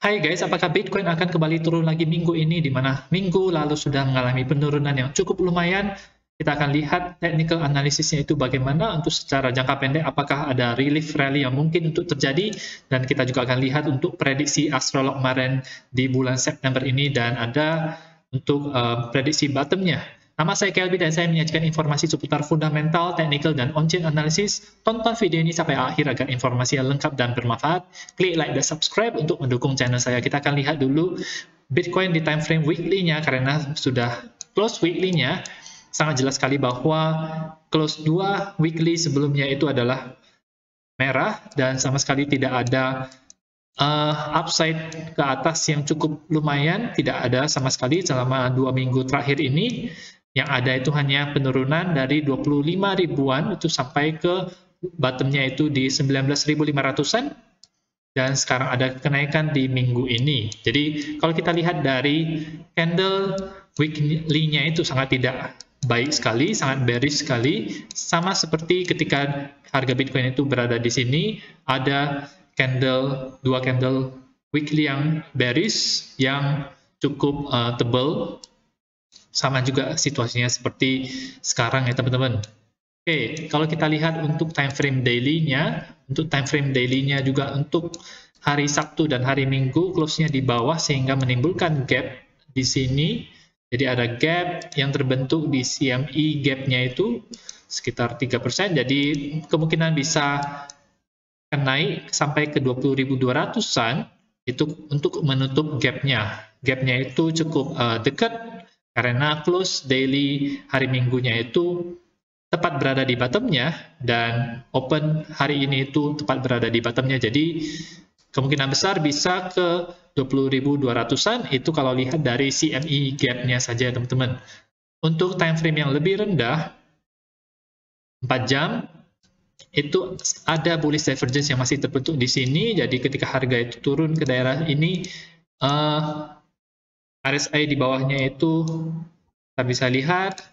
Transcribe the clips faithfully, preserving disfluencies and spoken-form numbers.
Hai guys, apakah Bitcoin akan kembali turun lagi minggu ini, di mana minggu lalu sudah mengalami penurunan yang cukup lumayan? Kita akan lihat technical analisisnya itu bagaimana untuk secara jangka pendek, apakah ada relief rally yang mungkin untuk terjadi, dan kita juga akan lihat untuk prediksi astrolog kemarin di bulan September ini, dan ada untuk uh, prediksi bottomnya. Nama saya Kelby dan saya menyajikan informasi seputar fundamental, technical, dan on-chain analysis. Tonton video ini sampai akhir agar informasi yang lengkap dan bermanfaat. Klik like dan subscribe untuk mendukung channel saya. Kita akan lihat dulu Bitcoin di time frame weekly-nya, karena sudah close weekly-nya. Sangat jelas sekali bahwa close dua weekly sebelumnya itu adalah merah dan sama sekali tidak ada uh, upside ke atas yang cukup lumayan. Tidak ada sama sekali selama dua minggu terakhir ini. Yang ada itu hanya penurunan dari dua puluh lima ribuan itu sampai ke bottomnya itu di sembilan belas ribu lima ratusan, dan sekarang ada kenaikan di minggu ini. Jadi kalau kita lihat dari candle weekly-nya itu sangat tidak baik sekali, sangat bearish sekali, sama seperti ketika harga Bitcoin itu berada di sini, ada candle, dua candle weekly yang bearish, yang cukup uh, tebal. Sama juga situasinya seperti sekarang ya teman-teman. Oke, kalau kita lihat untuk time frame daily-nya, untuk time frame daily-nya juga untuk hari Sabtu dan hari Minggu close-nya di bawah sehingga menimbulkan gap di sini. Jadi ada gap yang terbentuk di C M E gap-nya itu sekitar tiga persen. Jadi kemungkinan bisa akan naik sampai ke dua puluh ribu dua ratusan itu untuk menutup gap-nya. Gap-nya itu cukup uh, dekat karena close daily hari Minggunya itu tepat berada di bottomnya, dan open hari ini itu tepat berada di bottomnya. Jadi kemungkinan besar bisa ke dua puluh ribu dua ratusan itu kalau lihat dari C M E gap-nya saja teman-teman. Untuk time frame yang lebih rendah, empat jam, itu ada bullish divergence yang masih terbentuk di sini. Jadi ketika harga itu turun ke daerah ini, uh, R S I di bawahnya itu kita bisa lihat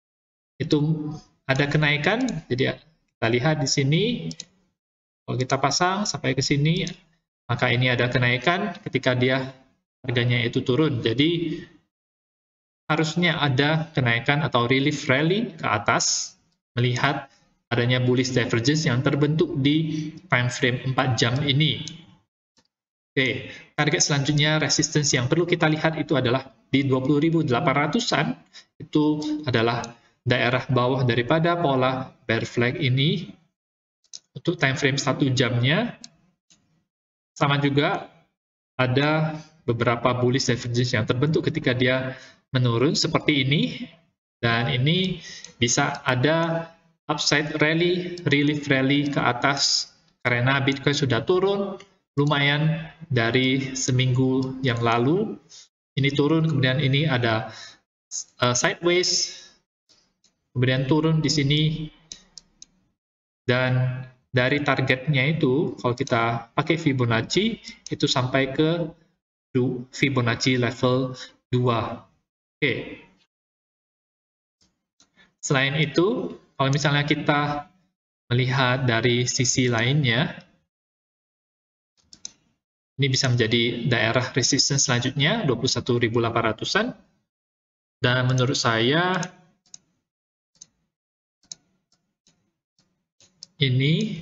itu ada kenaikan. Jadi kita lihat di sini, kalau kita pasang sampai ke sini, maka ini ada kenaikan ketika dia harganya itu turun. Jadi harusnya ada kenaikan atau relief rally ke atas melihat adanya bullish divergence yang terbentuk di time frame empat jam ini. Oke, target selanjutnya resistance yang perlu kita lihat itu adalah di dua puluh ribu delapan ratusan. Itu adalah daerah bawah daripada pola bear flag ini. Untuk time frame satu jamnya sama juga ada beberapa bullish divergence yang terbentuk ketika dia menurun seperti ini, dan ini bisa ada upside rally, relief rally ke atas karena Bitcoin sudah turun lumayan dari seminggu yang lalu. Ini turun, kemudian ini ada uh, sideways, kemudian turun di sini, dan dari targetnya itu kalau kita pakai Fibonacci itu sampai ke Fibonacci level dua. Oke. Selain itu, kalau misalnya kita melihat dari sisi lainnya, ini bisa menjadi daerah resistance selanjutnya, dua puluh satu ribu delapan ratusan. Dan menurut saya, ini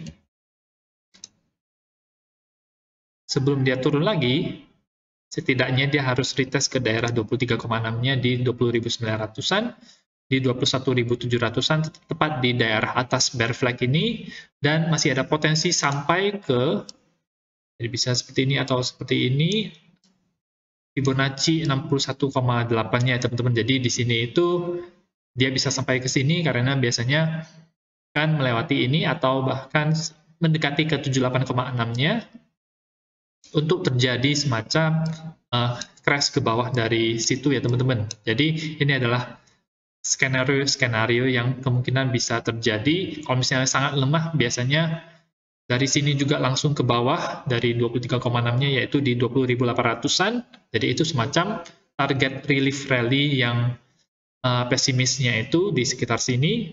sebelum dia turun lagi, setidaknya dia harus retest ke daerah dua puluh tiga koma enam-nya di dua puluh ribu sembilan ratusan, di dua puluh satu ribu tujuh ratusan, tepat di daerah atas bear flag ini, dan masih ada potensi sampai ke, jadi bisa seperti ini atau seperti ini, Fibonacci enam puluh satu koma delapan-nya teman-teman. Jadi di sini itu dia bisa sampai ke sini karena biasanya kan melewati ini atau bahkan mendekati ke tujuh puluh delapan koma enam-nya untuk terjadi semacam uh, crash ke bawah dari situ ya teman-teman. Jadi ini adalah skenario-skenario yang kemungkinan bisa terjadi. Kalau misalnya sangat lemah, biasanya dari sini juga langsung ke bawah dari dua puluh tiga koma enam-nya, yaitu di dua puluh ribu delapan ratusan. Jadi itu semacam target relief rally yang uh, pesimisnya itu di sekitar sini.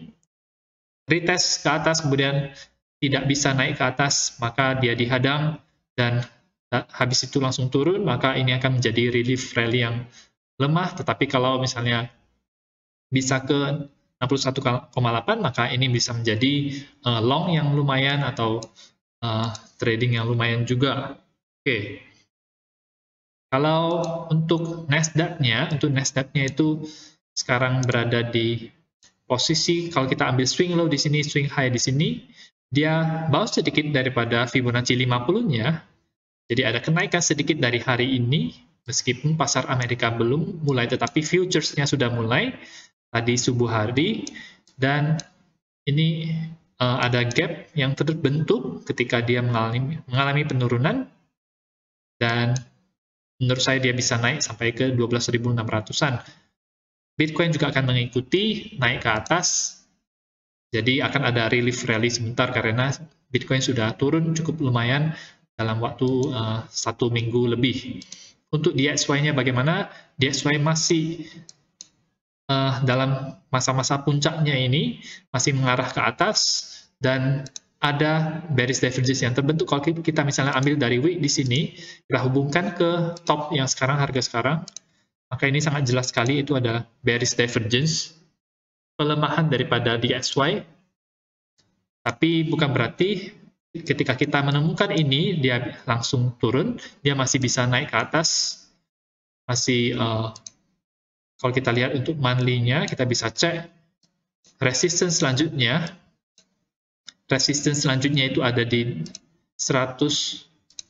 Retest ke atas kemudian tidak bisa naik ke atas, maka dia dihadang dan habis itu langsung turun, maka ini akan menjadi relief rally yang lemah. Tetapi kalau misalnya bisa ke enam puluh satu koma delapan, maka ini bisa menjadi uh, long yang lumayan atau uh, trading yang lumayan juga. Oke. Okay. Kalau untuk Nasdaq-nya, untuk Nasdaq-nya itu sekarang berada di posisi, kalau kita ambil swing low di sini, swing high di sini, dia bounce sedikit daripada Fibonacci lima puluh-nya. Jadi ada kenaikan sedikit dari hari ini, meskipun pasar Amerika belum mulai, tetapi futures-nya sudah mulai tadi subuh hari, dan ini uh, ada gap yang terbentuk ketika dia mengalami, mengalami penurunan, dan menurut saya dia bisa naik sampai ke dua belas ribu enam ratusan. Bitcoin juga akan mengikuti naik ke atas, jadi akan ada relief rally sebentar karena Bitcoin sudah turun cukup lumayan dalam waktu uh, satu minggu lebih. Untuk D X Y-nya bagaimana? D X Y masih uh, dalam masa-masa puncaknya ini, masih mengarah ke atas, dan ada bearish divergence yang terbentuk. Kalau kita misalnya ambil dari wick di sini, kita hubungkan ke top yang sekarang, harga sekarang, maka ini sangat jelas sekali itu adalah bearish divergence, pelemahan daripada D X Y. Tapi bukan berarti ketika kita menemukan ini, dia langsung turun, dia masih bisa naik ke atas. Masih, uh, kalau kita lihat untuk monthly-nya, kita bisa cek resistance selanjutnya. Resistance selanjutnya itu ada di seratus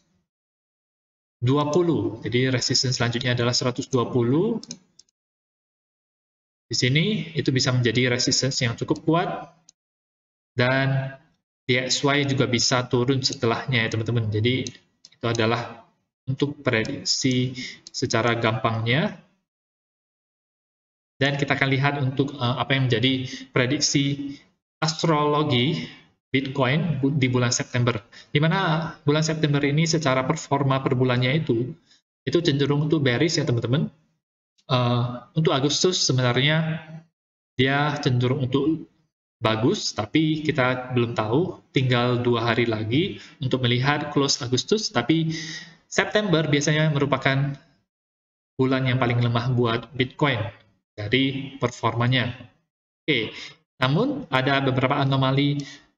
dua puluh. Jadi resistance selanjutnya adalah seratus dua puluh. Di sini itu bisa menjadi resistance yang cukup kuat, dan D X Y juga bisa turun setelahnya ya teman-teman. Jadi itu adalah untuk prediksi secara gampangnya. Dan kita akan lihat untuk uh, apa yang menjadi prediksi astrologi Bitcoin di bulan September. Di mana bulan September ini secara performa per bulannya itu itu cenderung untuk bearish ya teman-teman. Uh, untuk Agustus sebenarnya dia cenderung untuk bagus, tapi kita belum tahu, tinggal dua hari lagi untuk melihat close Agustus. Tapi September biasanya merupakan bulan yang paling lemah buat Bitcoin dari performanya. Oke, namun ada beberapa anomali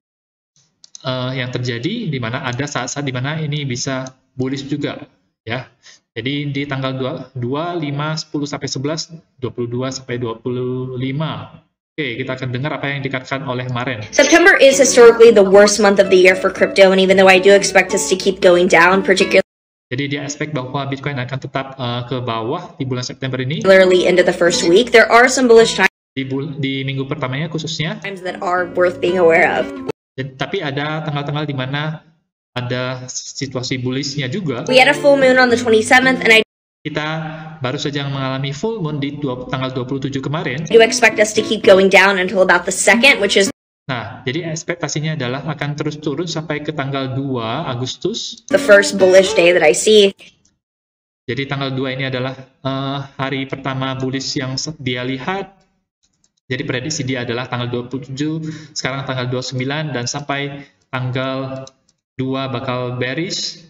uh, yang terjadi di mana ada saat-saat di mana ini bisa bullish juga, ya. Jadi di tanggal dua, lima, sepuluh sampai sebelas, dua puluh dua sampai dua puluh lima. Oke, kita akan dengar apa yang dikatakan oleh Maren. September is historically the worst month of the year for crypto, and even though I do expect us to keep going down, particularly Jadi dia expect bahwa Bitcoin akan tetap uh, ke bawah di bulan September ini. Particularly into the first week, there are some bullish times Di, bul di minggu pertamanya khususnya. that are worth being aware of. Dan, tapi ada tanggal-tanggal di mana ada situasi bullishnya juga. We had a full moon on the twenty-seventh, and I Kita baru saja mengalami full moon di dua, tanggal dua puluh tujuh kemarin. do expect us to keep going down until about the second, which is Nah, jadi ekspektasinya adalah akan terus turun sampai ke tanggal dua Agustus. the first bullish day that I see. Jadi tanggal dua ini adalah uh, hari pertama bullish yang dia lihat. Jadi prediksi dia adalah tanggal dua puluh tujuh, sekarang tanggal dua puluh sembilan, dan sampai tanggal dua bakal bearish.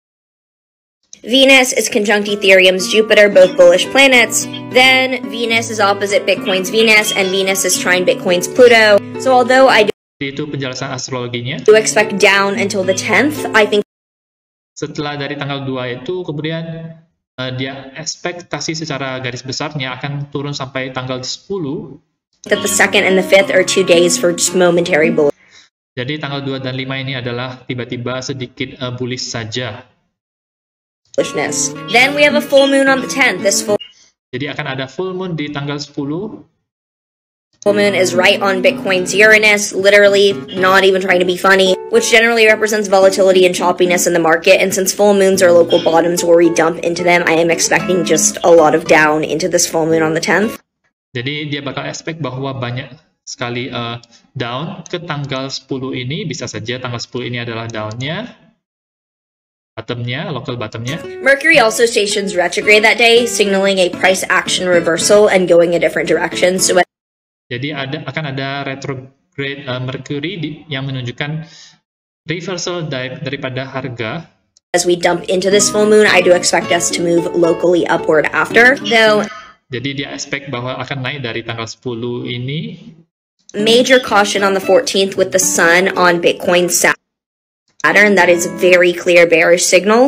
Venus is conjunct Ethereum's Jupiter, both bullish planets. Then Venus is opposite Bitcoin's Venus, and Venus is trine Bitcoin's Pluto. So although I Itu penjelasan astrologinya. do expect down until the tenth, I think Setelah dari tanggal dua itu, kemudian uh, dia ekspektasi secara garis besarnya akan turun sampai tanggal sepuluh. that the second and the fifth are two days for just momentary Jadi tanggal dua dan lima ini adalah tiba-tiba sedikit uh, bullish saja. bullishness. Then we have a full moon on the tenth. This full Jadi akan ada full moon di tanggal sepuluh. Full moon is right on Bitcoin's Uranus, literally not even trying to be funny, which generally represents volatility and choppiness in the market. And since full moons are local bottoms where we dump into them, I am expecting just a lot of down into this full moon on the tenth. Jadi dia bakal expect bahwa banyak sekali uh, down ke tanggal sepuluh ini. Bisa saja tanggal sepuluh ini adalah down-nya, bottom-nya, local bottom-nya. Mercury also stations retrograde that day, signaling a price action reversal and going a different direction. So Jadi ada akan ada retrograde uh, Mercury di, yang menunjukkan reversal dari, daripada harga. as we dump into this full moon, I do expect us to move locally upward after. Though, jadi dia expect bahwa akan naik dari tanggal sepuluh ini. Major caution on the fourteenth with the sun on Bitcoin Saturn. That is very clear bearish signal.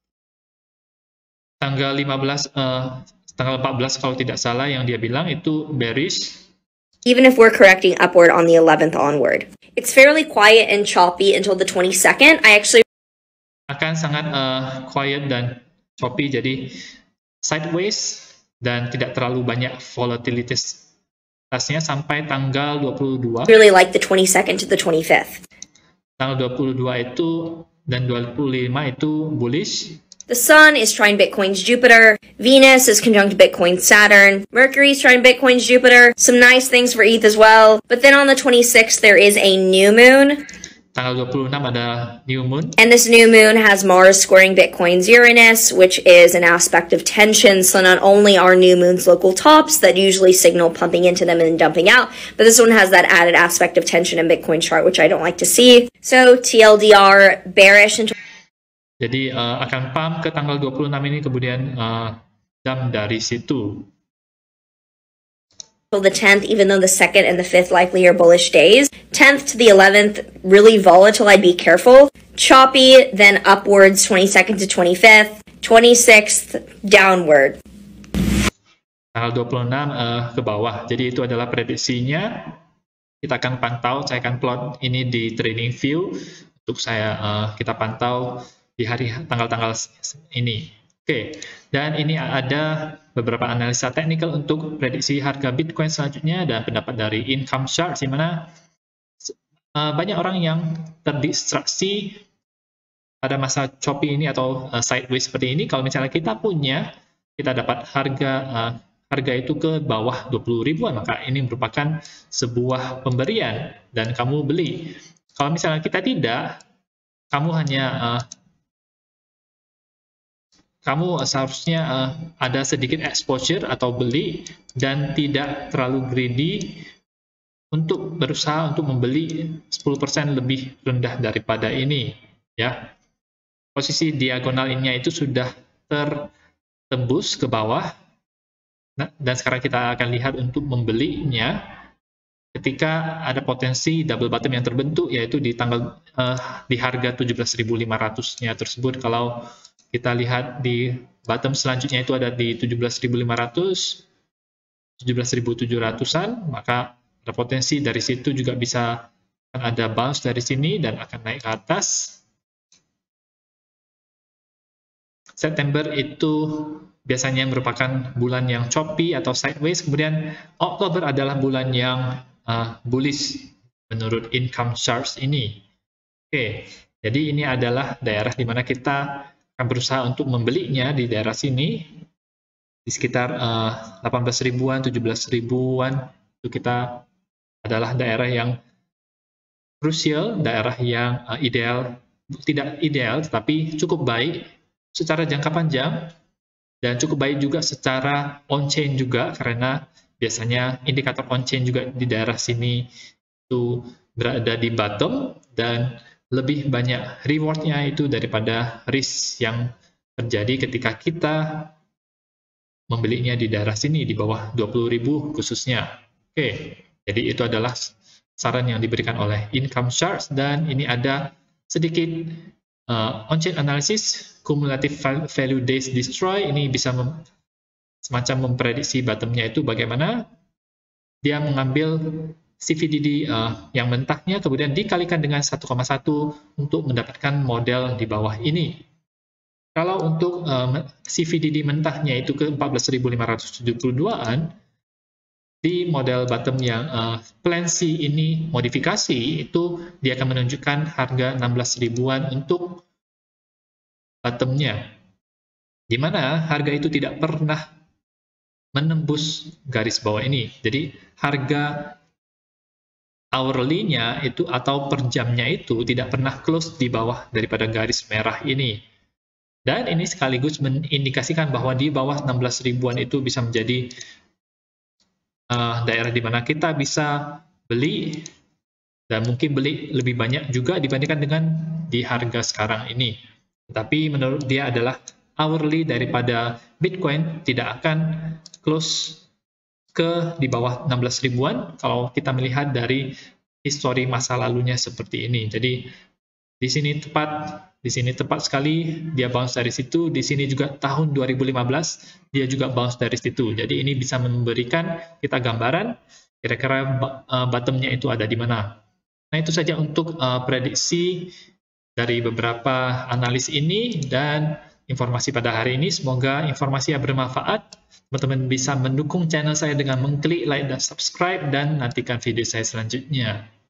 Tanggal lima belas, uh, tanggal empat belas kalau tidak salah yang dia bilang itu bearish. Even if we're correcting upward on the eleventh onward. It's fairly quiet and choppy until the twenty-second. I actually akan sangat uh, quiet dan choppy, jadi sideways dan tidak terlalu banyak volatilitasnya sampai tanggal dua puluh dua. really like the twenty-second to the twenty-fifth. Tanggal dua puluh dua itu dan dua puluh lima itu bullish. The sun is trine Bitcoin's Jupiter. Venus is conjunct Bitcoin's Saturn. Mercury is trine Bitcoin's Jupiter. Some nice things for E T H as well. But then on the twenty-sixth, there is a new moon. Tanggal dua puluh enam ada new moon. And this new moon has Mars squaring Bitcoin's Uranus, which is an aspect of tension. So not only are new moons local tops that usually signal pumping into them and dumping out, but this one has that added aspect of tension in Bitcoin chart, which I don't like to see. So T L D R, bearish until Jadi uh, akan pump ke tanggal dua puluh enam ini, kemudian uh, dump dari situ. the tenth, even though the second and the fifth likely are bullish days. tenth to the eleventh, really volatile, I'd be careful. Choppy, then upwards, twenty-second to twenty-fifth. twenty-sixth, downward. Tanggal dua puluh enam uh, ke bawah. Jadi itu adalah prediksinya. Kita akan pantau, saya akan plot ini di trading view untuk saya uh, kita pantau di hari tanggal-tanggal ini. Oke, dan ini ada beberapa analisa teknikal untuk prediksi harga Bitcoin selanjutnya dan pendapat dari income chart, di mana uh, banyak orang yang terdistraksi pada masa choppy ini atau uh, sideways seperti ini. Kalau misalnya kita punya, kita dapat harga uh, harga itu ke bawah dua puluh ribuan, maka ini merupakan sebuah pemberian dan kamu beli. Kalau misalnya kita tidak, kamu hanya uh, kamu seharusnya uh, ada sedikit exposure atau beli dan tidak terlalu greedy untuk berusaha untuk membeli sepuluh persen lebih rendah daripada ini, ya. Posisi diagonalnya itu sudah tertembus ke bawah. Nah, dan sekarang kita akan lihat untuk membelinya ketika ada potensi double bottom yang terbentuk, yaitu di tanggal uh, di harga tujuh belas ribu lima ratus-nya tersebut. Kalau kita lihat di bottom selanjutnya itu ada di tujuh belas ribu lima ratus, tujuh belas ribu tujuh ratusan, maka ada potensi dari situ juga bisa akan ada bounce dari sini dan akan naik ke atas. September itu biasanya merupakan bulan yang choppy atau sideways, kemudian Oktober adalah bulan yang uh, bullish menurut income charts ini. Oke, jadi ini adalah daerah di mana kita akan berusaha untuk membelinya di daerah sini, di sekitar uh, delapan belas ribuan, tujuh belas ribuan, itu kita adalah daerah yang krusial, daerah yang uh, ideal, tidak ideal, tetapi cukup baik secara jangka panjang, dan cukup baik juga secara on-chain juga, karena biasanya indikator on-chain juga di daerah sini itu berada di bottom, dan lebih banyak rewardnya itu daripada risk yang terjadi ketika kita membelinya di daerah sini, di bawah dua puluh ribu khususnya. Oke, jadi itu adalah saran yang diberikan oleh income charts, dan ini ada sedikit uh, on-chain analysis, cumulative value days destroy, ini bisa mem semacam memprediksi bottomnya itu bagaimana. Dia mengambil C V D D uh, yang mentahnya, kemudian dikalikan dengan satu koma satu untuk mendapatkan model di bawah ini. Kalau untuk um, C V D D mentahnya itu ke empat belas ribu lima ratus tujuh puluh dua-an, di model bottom yang uh, plan C ini modifikasi, itu dia akan menunjukkan harga enam belas ribuan untuk bottomnya, di mana harga itu tidak pernah menembus garis bawah ini. Jadi harga hourly-nya itu atau per jamnya itu tidak pernah close di bawah daripada garis merah ini. Dan ini sekaligus mengindikasikan bahwa di bawah enam belas ribuan itu bisa menjadi uh, daerah di mana kita bisa beli, dan mungkin beli lebih banyak juga dibandingkan dengan di harga sekarang ini. Tapi menurut dia adalah hourly daripada Bitcoin tidak akan close ke di bawah enam belas ribuan kalau kita melihat dari histori masa lalunya seperti ini. Jadi di sini tepat, di sini tepat sekali dia bounce dari situ. Di sini juga tahun dua ribu lima belas dia juga bounce dari situ. Jadi ini bisa memberikan kita gambaran kira-kira uh, bottomnya itu ada di mana. Nah itu saja untuk uh, prediksi dari beberapa analis ini dan informasi pada hari ini. Semoga informasi yang bermanfaat. Teman-teman bisa mendukung channel saya dengan mengklik like dan subscribe dan nantikan video saya selanjutnya.